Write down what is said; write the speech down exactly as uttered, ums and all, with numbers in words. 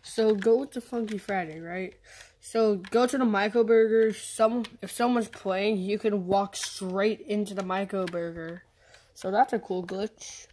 So go to Funky Friday, right? So go to the Micro Burger. Some if someone's playing, you can walk straight into the Micro Burger. So that's a cool glitch.